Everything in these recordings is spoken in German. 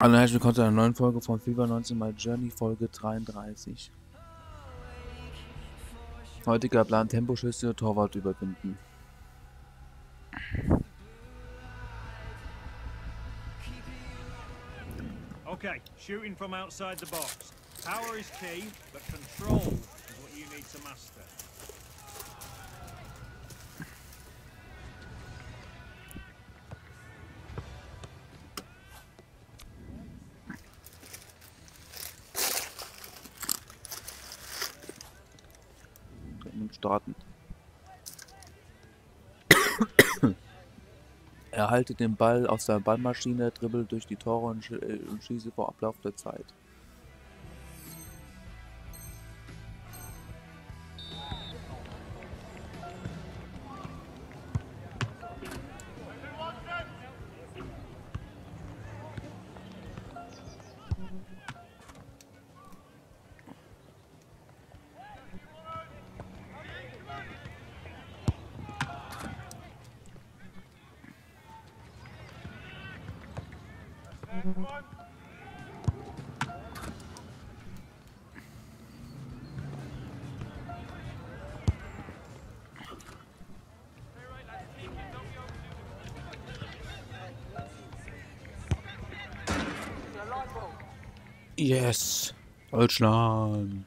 Hallo, herzlich willkommen zu einer neuen Folge von FIFA 19 My Journey, Folge 33. Heutiger Plan: Temposchüsse, Torwart überwinden. Okay, shooting from outside the box. Power is key, but control is what you need to master. Und starten. Erhalte den Ball aus der Ballmaschine, dribbelt durch die Tore und schieße vor Ablauf der Zeit. Yes! Deutschland!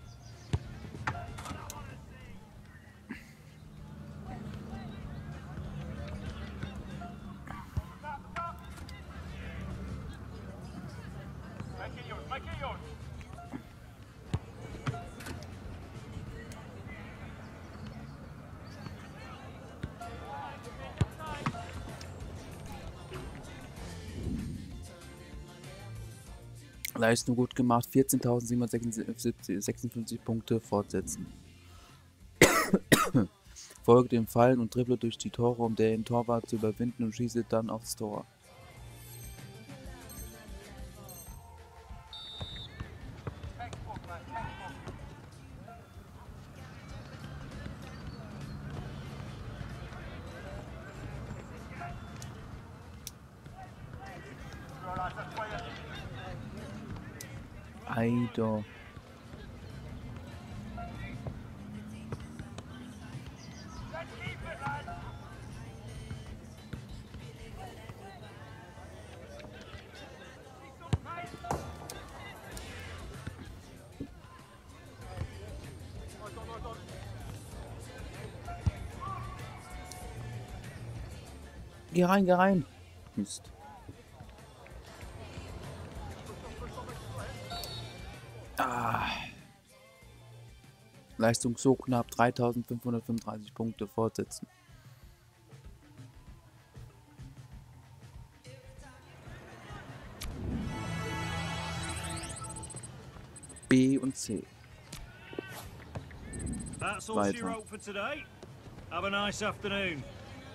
Leistung gut gemacht, 14.756 Punkte, fortsetzen. Folge dem Fallen und dribble durch die Tore, um den Torwart zu überwinden, und schieße dann aufs Tor. Eido. Geh rein, geh rein. Mist. Leistung so knapp, 3.535 Punkte, fortsetzen. B und C. That's all she wrote for today. Have a nice afternoon.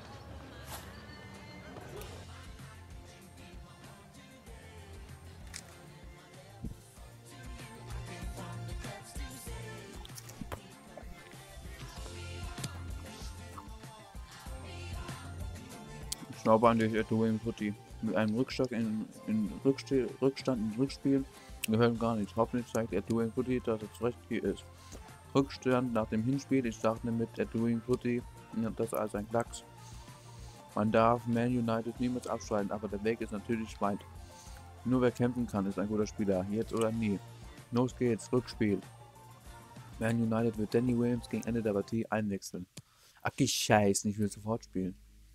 Schnaubahn durch Edwin Putti. Mit einem Rückstand im Rückspiel gehört gar nicht. Hoffentlich zeigt Edwin Putti, dass er zurecht hier ist. Rückstand nach dem Hinspiel. Ich dachte mit Edwin Putti, das als ein Klacks. Man darf Man United niemals abschalten, aber der Weg ist natürlich weit. Nur wer kämpfen kann, ist ein guter Spieler. Jetzt oder nie. Los geht's, Rückspiel. Man United wird Danny Williams gegen Ende der Partie einwechseln. Ach, Scheiße, ich will sofort spielen.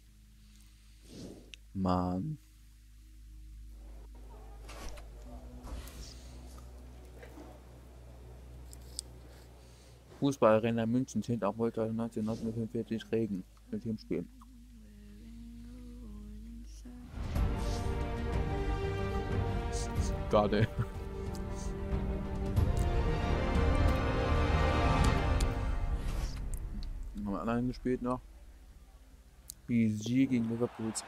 Mann. Fußballarena München 10. April 1945 Regen mit dem Spiel. Gerade. Haben wir allein gespielt noch. PSG gegen Liverpool 2-0.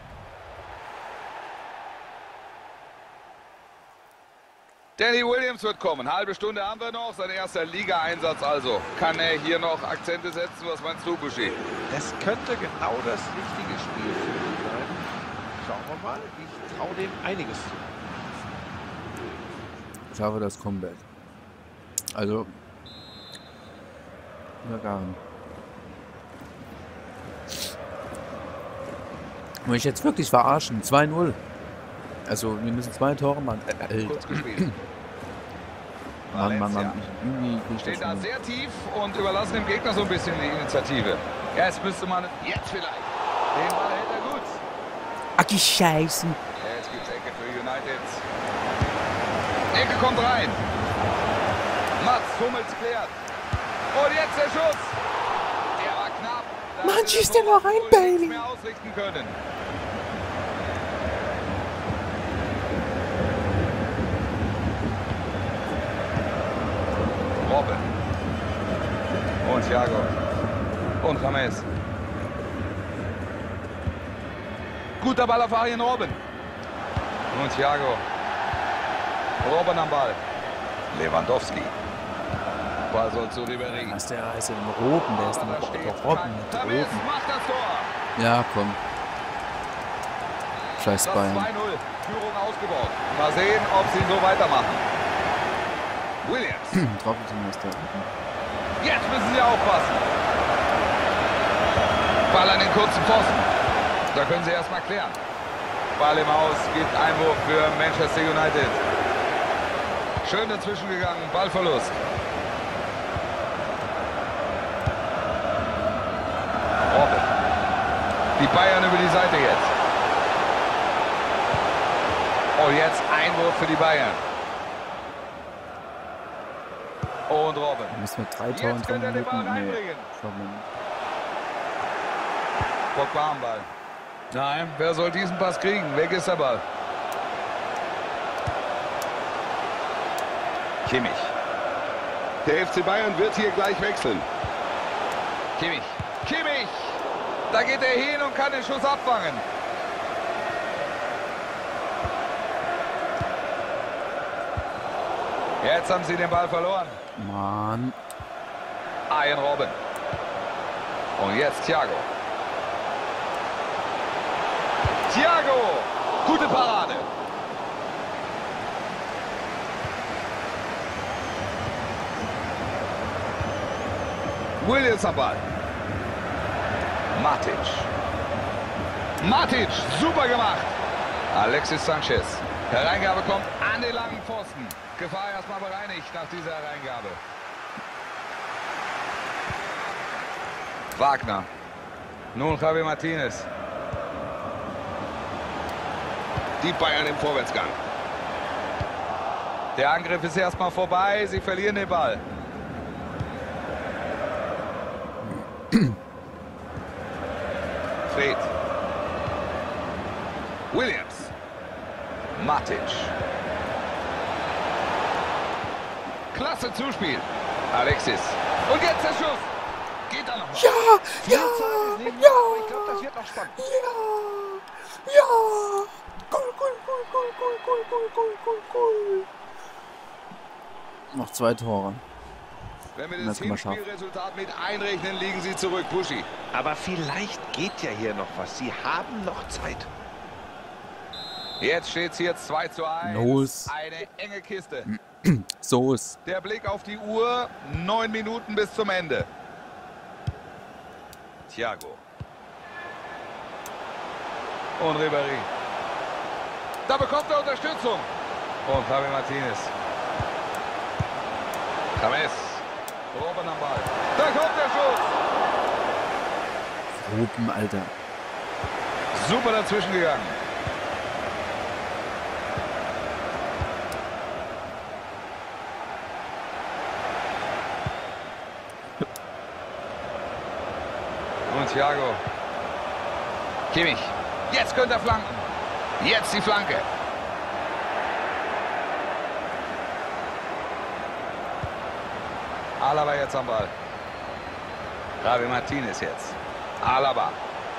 Danny Williams wird kommen. Halbe Stunde haben wir noch. Sein erster Liga-Einsatz also. Kann er hier noch Akzente setzen? Was meinst du, Buschi? Das könnte genau das richtige Spiel für ihn sein. Schauen wir mal. Ich traue dem einiges zu. schaffe das Comeback. Also, ja, gar nicht. Muss ich jetzt wirklich verarschen? 2-0. Also, wir müssen 2 Tore machen. Kurz gespielt. Mann. Irgendwie Steht da sehr tief und überlassen dem Gegner so ein bisschen die Initiative. Ja, jetzt müsste man jetzt vielleicht. Den Ball hält er gut. Aki Scheiße. Jetzt gibt's Ecke für United. Ecke kommt rein. Mats Hummels klärt. Und jetzt der Schuss. Der war knapp. Mann, schießt der noch rein, Baby. Mehr ausrichten können. Robben. Und Thiago. Und James. Guter Ball auf Arjen Robben. Und Thiago. Robben am Ball. Lewandowski. Ball soll zu Ribéry. Was der heißt im Roten, der ist noch Robben. James macht das Tor. Ja, komm. Scheiß Das 2-0. Bayern. Führung ausgebaut. Mal sehen, ob sie so weitermachen. Williams. Traubenmeister. Jetzt müssen sie aufpassen. Ball an den kurzen Pfosten. Da können sie erstmal klären. Ball im Aus, gibt Einwurf für Manchester United. Schön dazwischen gegangen, Ballverlust. Robben. Die Bayern über die Seite jetzt. Und jetzt Einwurf für die Bayern. Und Robben. Müssen wir 3 Tore in 3 Minuten? Nee, schauen wir nicht. Pogba am Ball. Nein, wer soll diesen Pass kriegen? Weg ist der Ball. Kimmich. Der FC Bayern wird hier gleich wechseln. Kimmich. Kimmich! Da geht er hin und kann den Schuss abfangen. Jetzt haben sie den Ball verloren. Mann. Arjen Robben. Und jetzt Thiago. Thiago! Gute Parade. Williams am Ball. Matic. Matic, super gemacht. Alexis Sanchez. Hereingabe kommt an den langen Pfosten. Gefahr erstmal bereinigt nach dieser Hereingabe. Wagner. Nun Javi Martinez. Die Bayern im Vorwärtsgang. Der Angriff ist erstmal vorbei. Sie verlieren den Ball. Fred. Williams. Matic. Klasse Zuspiel. Alexis. Und jetzt der Schuss. Geht da noch mal. Ja! Ja! Ich glaube, das wird noch spannend. Ja! Goal. Noch 2 Tore. Wenn wir Das das können wir schaffen. Hinspielresultat mit einrechnen, liegen sie zurück. Buschi. Aber vielleicht geht ja hier noch was. Sie haben noch Zeit. Jetzt steht es hier 2:1. Los. Eine enge Kiste. So ist. Der Blick auf die Uhr. 9 Minuten bis zum Ende. Thiago. Und Ribéry. Da bekommt er Unterstützung. Und Javi Martinez. James. Robben am Ball. Da kommt der Schuss. Rupen, Alter. Super dazwischen gegangen. Und Thiago. Kimmich. Jetzt könnte er flanken. Jetzt die Flanke. Alaba jetzt am Ball. Javi Martinez jetzt. Alaba.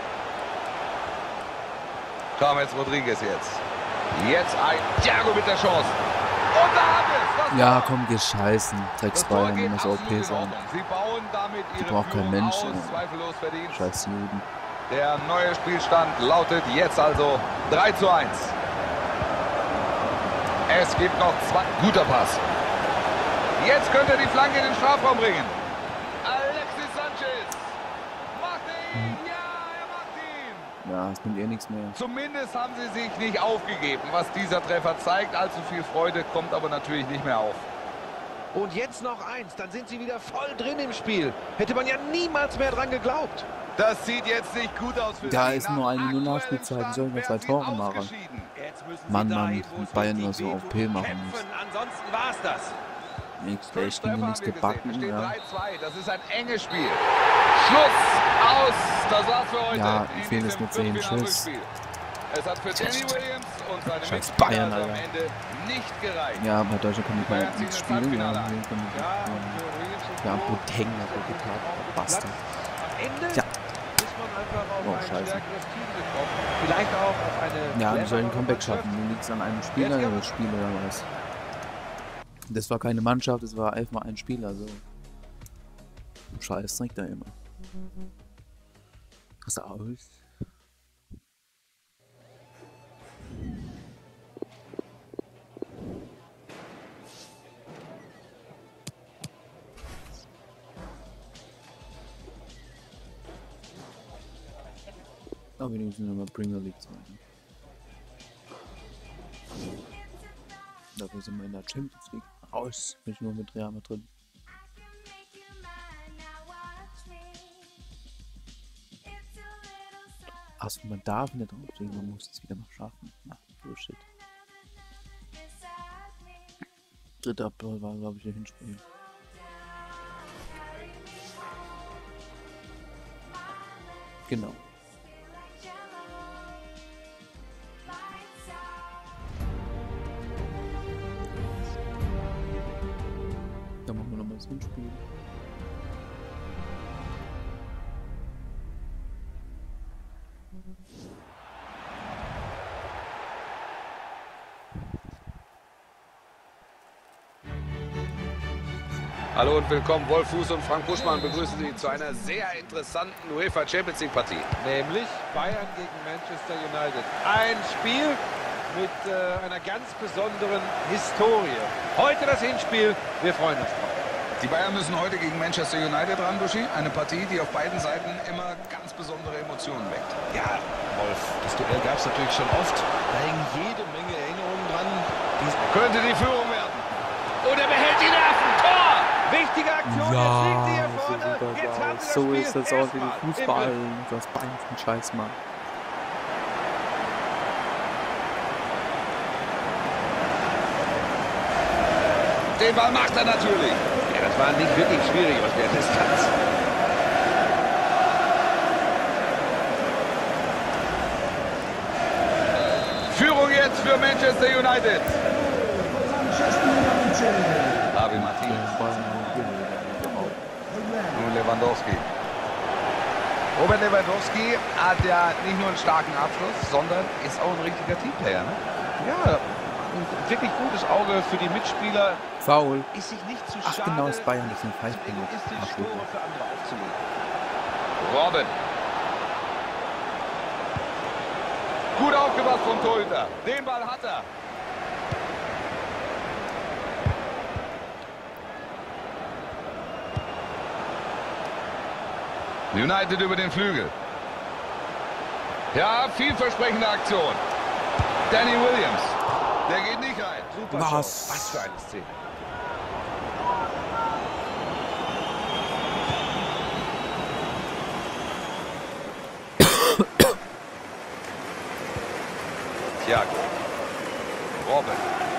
James Rodriguez jetzt. Jetzt ein Thiago mit der Chance. Und da haben wir es. Ja, komm, gescheißen. Das Tor Drecksbayern, geht muss absolut OP in sein. Ordnung. Sie bauen damit ihre braucht kein Führung Mensch, aus. ey. Zweifellos verdient. Scheiß Juden. Der neue Spielstand lautet jetzt also 3:1. Es gibt noch zwei. Guter Pass. Jetzt könnte er die Flanke in den Strafraum bringen. Alexis Sanchez. Macht ihn. Ja, er macht ihn. Ja, es nimmt eh nichts mehr. Zumindest haben sie sich nicht aufgegeben, was dieser Treffer zeigt. Allzu viel Freude kommt aber natürlich nicht mehr auf. Und jetzt noch eins, dann sind sie wieder voll drin im Spiel. Hätte man ja niemals mehr dran geglaubt. Das sieht jetzt nicht gut aus für Da sie. ist nur eine Minute Nachspielzeit, die sollen wir 2 Tore machen. Mann, Bayern nur so auf P machen muss. Ansonsten war's das. Nichts, ich bin nichts gebacken, ja. 3-2, das ist ein enges Spiel. Schluss, aus, das war's für heute. Ja, in fehlen es diesem mit 10 Viertelfinal Schuss. Rückspiel. Es hat für Danny Williams und seine Scheiß Mitspieler Bayern, also am Alter. Ende nicht gereicht. Ja, bei Deutschland kann ich Bayern mal ziehen nichts ins spielen. Halbfinale Ja, ein. hier kann ich, ja, Boateng hat er getan. Bastard. Am Ende Ja. ist man einfach auf Oh, ein scheiße. stärkeres Team getroffen. Vielleicht auch auf eine Ja, die sollen ein clevere Comeback schaffen. Mannschaft. Nur liegt es an einem Spieler oder das Spiel oder was. Das war keine Mannschaft, das war 11 mal ein Spieler. So. Scheiß trinkt er immer. Hast du aus? Aber wenigstens nochmal Premier League 2. Dafür sind wir in der Champions League raus. Bin ich nur mit Real Madrid. Achso, man darf nicht drauflegen, man muss es wieder mal schaffen. Na, Bullshit. 3. April war, glaube ich, der Hinspiel. Genau. Dann machen wir nochmal das Hinspiel. Hallo und willkommen. Wolf Fuß und Frank Buschmann begrüßen Sie zu einer sehr interessanten UEFA Champions League Partie. Nämlich Bayern gegen Manchester United. Ein Spiel mit einer ganz besonderen Historie. Heute das Hinspiel. Wir freuen uns drauf. Die Bayern müssen heute gegen Manchester United ran, Buschi. Eine Partie, die auf beiden Seiten immer ganz besondere Emotionen weckt. Ja, Wolf, das Duell gab es natürlich schon oft. Da hängen jede Menge Erinnerungen dran. Könnte die Führung werden. Und er behält die Nerven. Tor! Wichtige Aktion. Jetzt liegt sie Ja, hier vorne. Jetzt haben sie das so Spiel ist das auch wie erstmal im Fußball. Griff. Das Bein von Scheiß macht. Den Ball macht er natürlich. Ja, das war nicht wirklich schwierig aus der Distanz. Führung jetzt für Manchester United. Javi Martinez. Nun Lewandowski. Robert Lewandowski hat ja nicht nur einen starken Abschluss, sondern ist auch ein richtiger Teamplayer. Ne? Ja, ein wirklich gutes Auge für die Mitspieler. Foul. Ist sich nicht zu Ach, schade, genau, das Bayern ist ein Pfeifpunkt. egoistisch Tore für andere aufzulegen. Robben. Gut aufgepasst vom Torhüter. Den Ball hat er. United über den Flügel. Ja, vielversprechende Aktion. Danny Williams. Der geht nicht rein. Super Was? Show. Was für eine Szene. Thiago. Robben.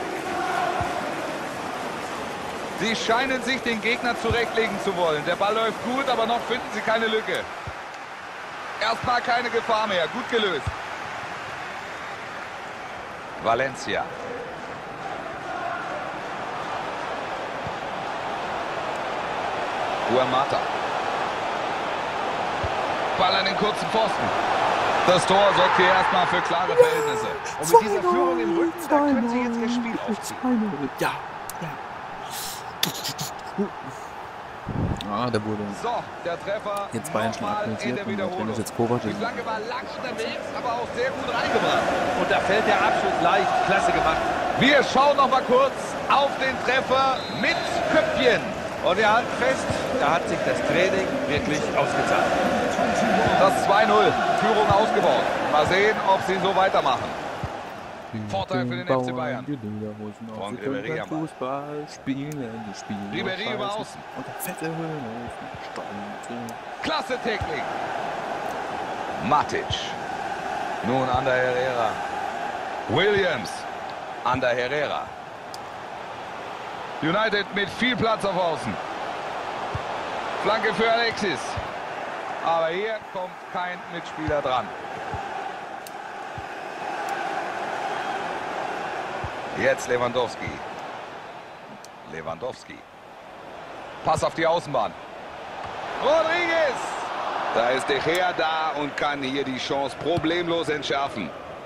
Sie scheinen sich den Gegner zurechtlegen zu wollen. Der Ball läuft gut, aber noch finden sie keine Lücke. Erstmal keine Gefahr mehr. Gut gelöst. Valencia. Mata. Ball an den kurzen Pfosten. Das Tor sorgt hier erstmal für klare Verhältnisse. Und mit dieser Führung im Rücken, da können sie jetzt das Spiel aufziehen. Ja, ja. Ah, der wurde So, der Treffer jetzt Bayern schon nochmal in aktiviert der und wenn Wiederholung. es jetzt Kovac Die ist. Flanke war lang unterwegs, aber auch sehr gut reingebracht. Und da fällt der Abschluss leicht. Klasse gemacht. Wir schauen noch mal kurz auf den Treffer mit Köpfchen. Und wir halten fest, da hat sich das Training wirklich ausgezahlt. Das 2-0. Führung ausgebaut. Mal sehen, ob sie so weitermachen. Vorteil für den FC Bayern. Von Ribéry am Ball. Fußball spielen, Ribéry über außen. Und der fette Höhenhofen. Klasse Technik. Matic. Nun Ander Herrera. Williams. Ander Herrera. United mit viel Platz auf Außen. Flanke für Alexis. Aber hier kommt kein Mitspieler dran. Jetzt Lewandowski. Lewandowski. Pass auf die Außenbahn. Rodriguez. Da ist De Gea da und kann hier die Chance problemlos entschärfen.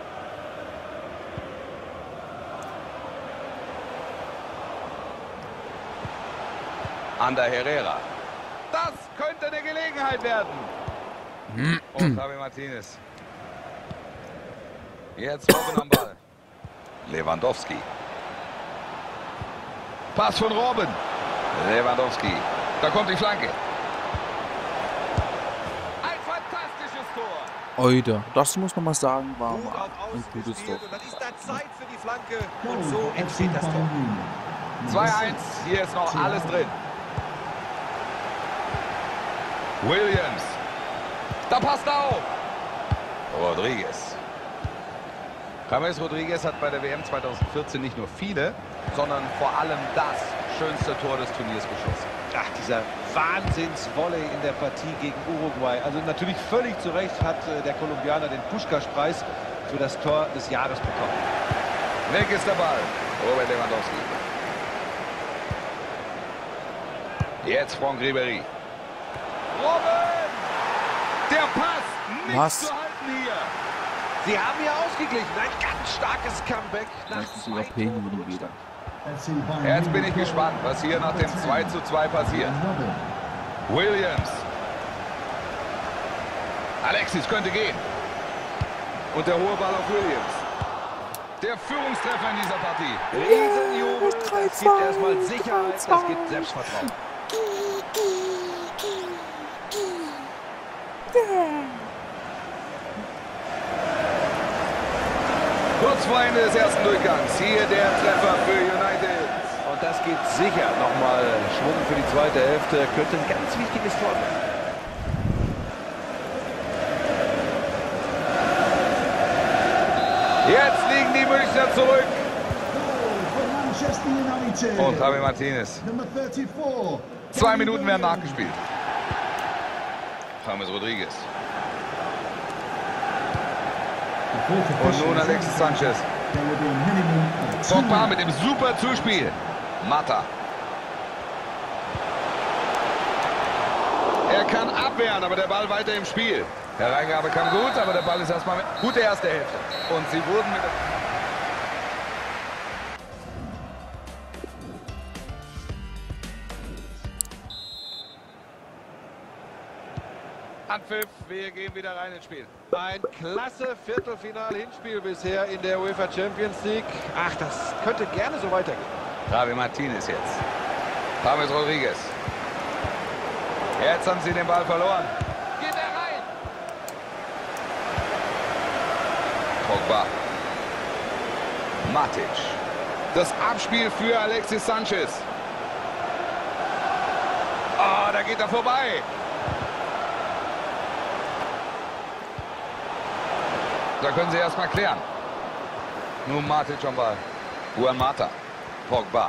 Ander Herrera. Das könnte eine Gelegenheit werden. Und Javi Martinez. Jetzt Robben am Ball. Lewandowski. Pass von Robben. Lewandowski. Da kommt die Flanke. Ein fantastisches Tor. Oida, das muss man mal sagen, war Gut mal auf ein Außen gutes Tor. gespielt und dann ist da Zeit für die Flanke und so entsteht das Tor. 2-1. Hier ist noch alles drin. Williams. Da passt er auf. Rodriguez. James Rodriguez hat bei der WM 2014 nicht nur viele, sondern vor allem das schönste Tor des Turniers geschossen. Ach, dieser Wahnsinnsvolley in der Partie gegen Uruguay. Also natürlich völlig zu Recht hat der Kolumbianer den Puskás-Preis für das Tor des Jahres bekommen. Weg ist der Ball. Robert Lewandowski. Jetzt Franck Ribéry. Robben! Der Pass nicht Was? zu halten hier. Sie haben hier ausgeglichen. Ein ganz starkes Comeback. Nach Das ist überhaupt Pegel wieder. Jetzt bin ich gespannt, was hier nach dem 2:2 passiert. Williams. Alexis könnte gehen. Und der hohe Ball auf Williams. Der Führungstreffer in dieser Partie. Riesenjubel. Das gibt erstmal Sicherheit. Das gibt Selbstvertrauen. Kurz vor Ende des ersten Durchgangs. Hier der Treffer für United. Und das gibt sicher nochmal Schwung für die zweite Hälfte. Könnte ein ganz wichtiges Tor werden. Jetzt liegen die Münchner zurück. Und Javi Martinez. 2 Minuten werden nachgespielt. James Rodriguez. Und nun Alexis Sanchez. Pogba mit dem super Zuspiel. Mata. Er kann abwehren, aber der Ball weiter im Spiel. Hereingabe kam gut, aber der Ball ist erstmal mit. Gute erste Hälfte. Und sie wurden mit. Anpfiff, wir gehen wieder rein ins Spiel. Ein klasse Viertelfinal-Hinspiel bisher in der UEFA Champions League. Ach, das könnte gerne so weitergehen. Javi Martinez jetzt. James Rodriguez. Jetzt haben sie den Ball verloren. Geht er rein? Pogba. Matic. Das Abspiel für Alexis Sanchez. Oh, da geht er vorbei. Da können sie erstmal klären. Nun Matic am Ball. Juan Mata. Pogba.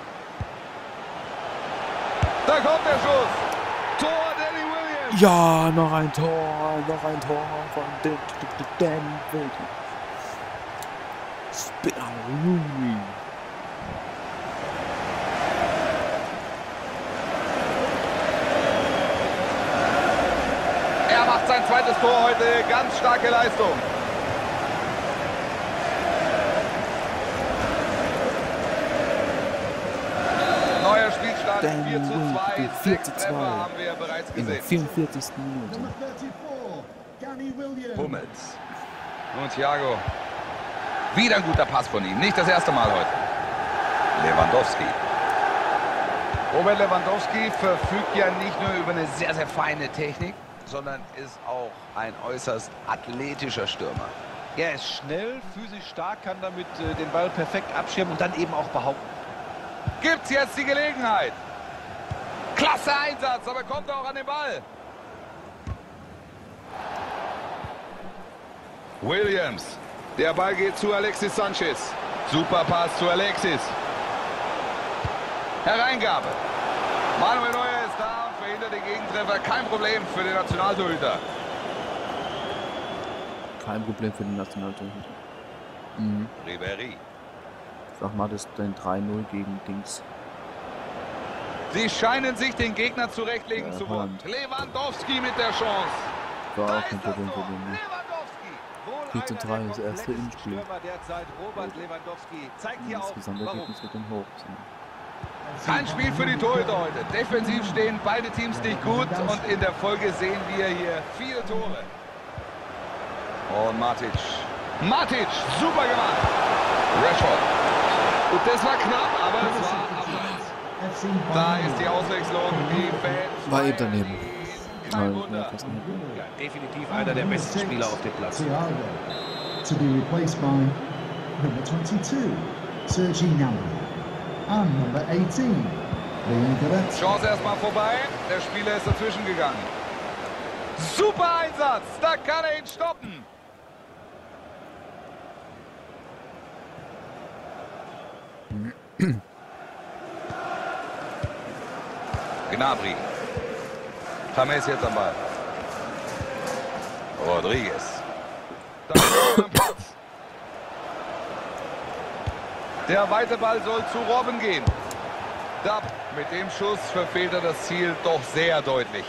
Da kommt der Schuss. Tor Danny Williams. Ja, noch ein Tor von Dan Williams. Rooney. Er macht sein zweites Tor heute. Ganz starke Leistung. Neuer Spielstand, 4:2. 4:2. Haben wir bereits In der gesehen. 44. Minute. Hummels. Und Thiago. Wieder ein guter Pass von ihm. Nicht das erste Mal heute. Lewandowski. Robert Lewandowski verfügt ja nicht nur über eine sehr, sehr feine Technik, sondern ist auch ein äußerst athletischer Stürmer. Er ist schnell, physisch stark, kann damit den Ball perfekt abschirmen und dann eben auch behaupten. Gibt's jetzt die Gelegenheit. Klasse Einsatz, aber kommt auch an den Ball. Williams. Der Ball geht zu Alexis Sanchez. Super Pass zu Alexis. Hereingabe. Manuel Neuer ist da und verhindert den Gegentreffer. Kein Problem für den Nationaltorhüter. Kein Problem für den Nationaltorhüter. Ribéry. Sag mal, das ist ein 3-0 gegen Dings. Sie scheinen sich den Gegner zurechtlegen Ja, zu wollen. Lewandowski mit der Chance. War Da auch kein ist das Problem Tor. für den. Lewandowski. 4:3, das erste Innenspiel. Stürmer derzeit, Robert Lewandowski, zeigt hier Das auch, warum. Gesamtergebnis wird dann hoch sein. Kein Spiel für die Torhüter heute. Defensiv stehen beide Teams nicht gut und in der Folge sehen wir hier viele Tore. Und Matic. Matic, super gemacht. Rashford. Und das war knapp, aber es war abseits. Da ist die Auswechslung. Die Fans War eben daneben. kein Ja, Wunder. fast nicht. Ja, definitiv einer der besten Spieler auf dem Platz. Thiago, to be replaced by number 22, Sergi Gnabry, and number 18, Leon Goretzka. Chance erstmal vorbei. Der Spieler ist dazwischen gegangen. Super Einsatz. Da kann er ihn stoppen. Gnabry. James jetzt am Ball. Rodriguez. Da ist er am Platz. Der weite Ball soll zu Robben gehen. Da, mit dem Schuss verfehlt er das Ziel doch sehr deutlich.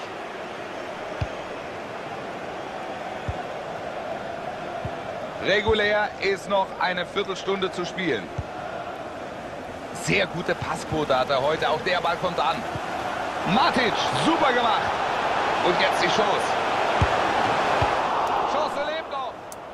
Regulär ist noch eine Viertelstunde zu spielen. Sehr gute Passquote hat er heute. Auch der Ball kommt an. Matic, super gemacht. Und jetzt die Chance. Chance lebt noch.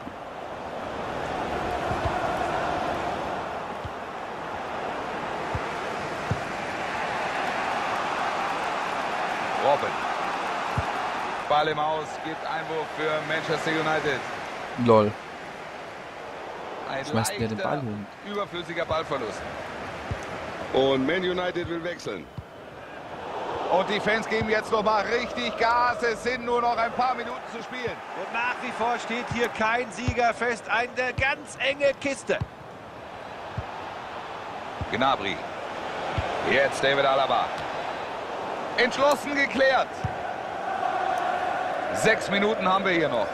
Robben. Ball im Aus, gibt Einwurf für Manchester United. Lol. Ein Schmeißt der den leichter, Ball hin? überflüssiger Ballverlust. Und Man United will wechseln. Und die Fans geben jetzt noch mal richtig Gas. Es sind nur noch ein paar Minuten zu spielen. Und nach wie vor steht hier kein Sieger fest. Eine ganz enge Kiste. Gnabry. Jetzt David Alaba. Entschlossen geklärt. 6 Minuten haben wir hier noch.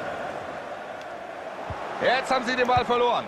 Jetzt haben sie den Ball verloren.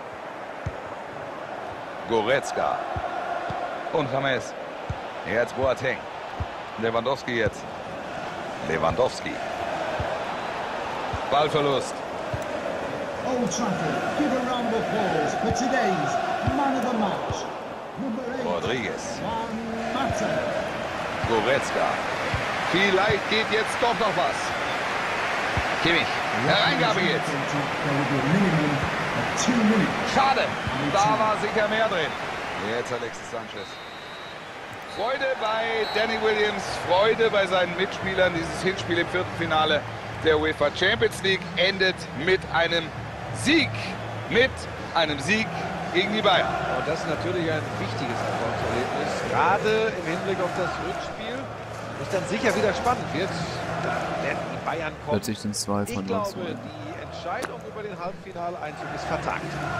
Goretzka. Und James. Jetzt Boateng. Lewandowski jetzt. Lewandowski. Ballverlust. Old Trafford, give a round of applause for today's man of the match. Number 8, Rodriguez. Juan Mata. Goretzka. Vielleicht geht jetzt doch noch was. Kimmich. Hereingabe jetzt. There will be a minimum of 2 minutes. Schade. Da war sicher mehr drin. Jetzt Alexis Sanchez. Freude bei Danny Williams, Freude bei seinen Mitspielern. Dieses Hinspiel im Viertelfinale der UEFA Champions League endet mit einem Sieg. Mit einem Sieg gegen die Bayern. Und das ist natürlich ein wichtiges Erfolgserlebnis. Gerade im Hinblick auf das Rückspiel, das dann sicher wieder spannend wird. Da werden die Bayern kommen. Plötzlich sind es 2 Ich von glaube, 19. die Entscheidung über den Halbfinaleinzug ist vertagt.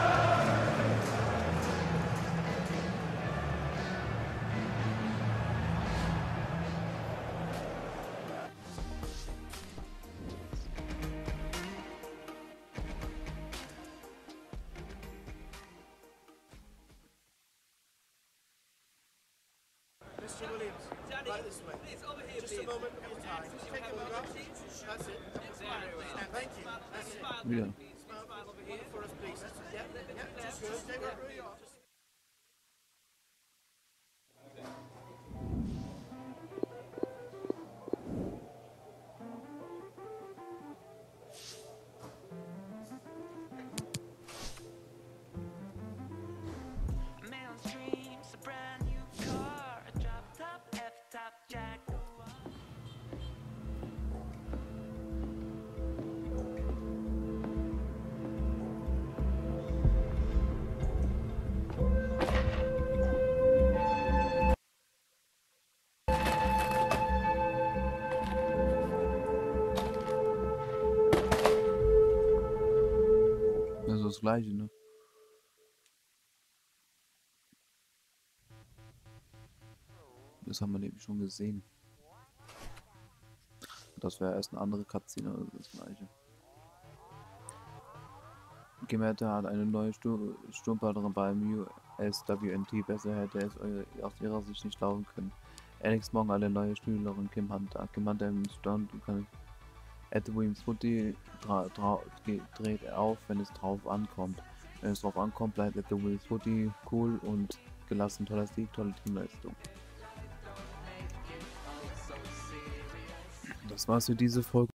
Mr. Williams, right this way. Just a moment of your time. Just take a photograph. That's it. Thank you. That's it. Wieder. Smile over for us, please. That's it. Yeah, just good. Stay right where you are. das gleiche, ne? Das haben wir nämlich schon gesehen. Das wäre erst eine andere Cutscene, also das gleiche. Gemerkt hat eine neue Sturmpartnerin beim USWNT. Besser hätte es aus ihrer Sicht nicht laufen können. Alex Morgan, eine neue Schülerin Kim Hunter. Kim Hunter im Stand kann Edwin's Footy dreht auf, wenn es drauf ankommt. Wenn es drauf ankommt, bleibt Edwin's Footy cool und gelassen. Toller Sieg, tolle Teamleistung. Das war's für diese Folge.